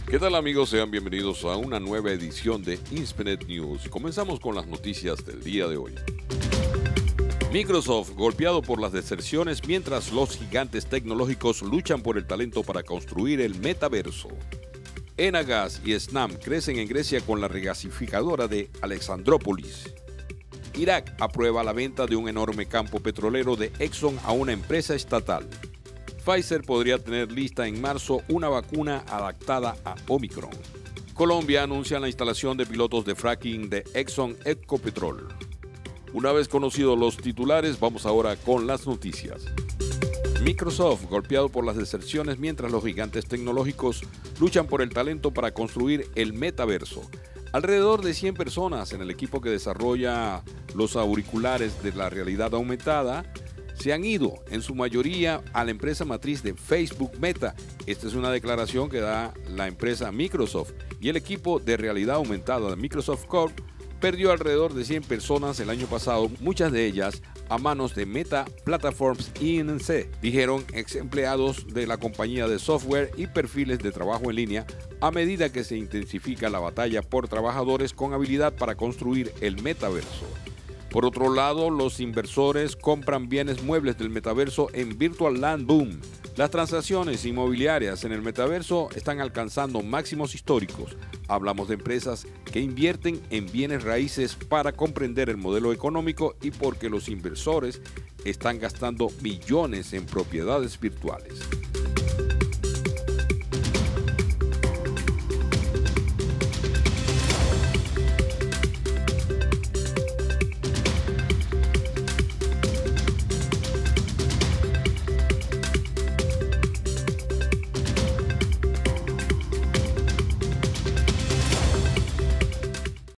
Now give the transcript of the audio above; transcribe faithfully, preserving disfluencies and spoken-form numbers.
¿Qué tal amigos? Sean bienvenidos a una nueva edición de Inspinet News. Comenzamos con las noticias del día de hoy. Microsoft golpeado por las deserciones mientras los gigantes tecnológicos luchan por el talento para construir el metaverso. Enagas y Snam crecen en Grecia con la regasificadora de Alexandrópolis. Irak aprueba la venta de un enorme campo petrolero de Exxon a una empresa estatal. Pfizer podría tener lista en marzo una vacuna adaptada a Omicron. Colombia anuncia la instalación de pilotos de fracking de Exxon Ecopetrol. Una vez conocidos los titulares, vamos ahora con las noticias. Microsoft golpeado por las deserciones mientras los gigantes tecnológicos luchan por el talento para construir el metaverso. Alrededor de cien personas en el equipo que desarrolla los auriculares de la realidad aumentada se han ido, en su mayoría, a la empresa matriz de Facebook Meta. Esta es una declaración que da la empresa Microsoft, y el equipo de realidad aumentada de Microsoft Corp perdió alrededor de cien personas el año pasado, muchas de ellas a manos de Meta Platforms Inc, dijeron ex empleados de la compañía de software y perfiles de trabajo en línea, a medida que se intensifica la batalla por trabajadores con habilidad para construir el metaverso. Por otro lado, los inversores compran bienes muebles del metaverso en Virtual Land Boom. Las transacciones inmobiliarias en el metaverso están alcanzando máximos históricos. Hablamos de empresas que invierten en bienes raíces para comprender el modelo económico y porque los inversores están gastando millones en propiedades virtuales.